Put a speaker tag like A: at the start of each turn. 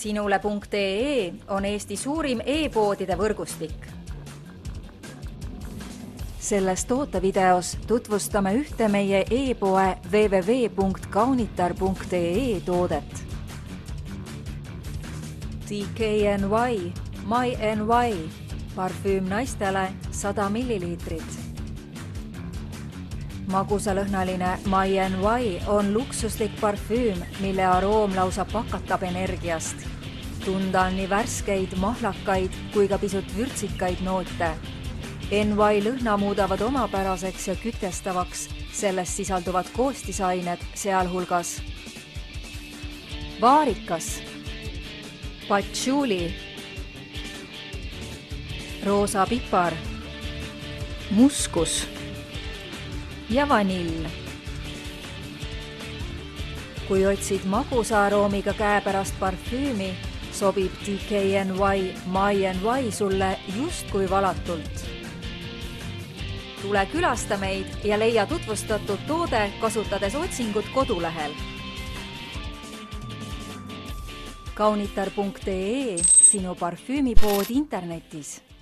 A: Sinule.ee on Eesti suurim e-poodide võrgustik. Selles tootevideos tutvustame ühte meie e-poe www.kaunitar.ee toodet. DKNY My NY parfüüm naistele 100 milliliitrit. Magusalõhnaline My NY on luksuslik parfüüm, mille aroom lausa pakatab energiast. Tunda on nii värskeid, mahlakaid kui ka pisut vürtsikaid noote. NY lõhna muudavad omapäraseks ja kütestavaks, selles sisalduvad koostisained, sealhulgas vaarikas, patchouli, roosa pipar, muskus ja vanill. Kui otsid magusa aroomiga käepärast parfüümi, sobib DKNY My NY sulle just kui valatult. Tule külasta meid ja leia tutvustatud toode kasutades otsingut kodulehel. Kaunitar.ee, sinu parfüümipood internetis.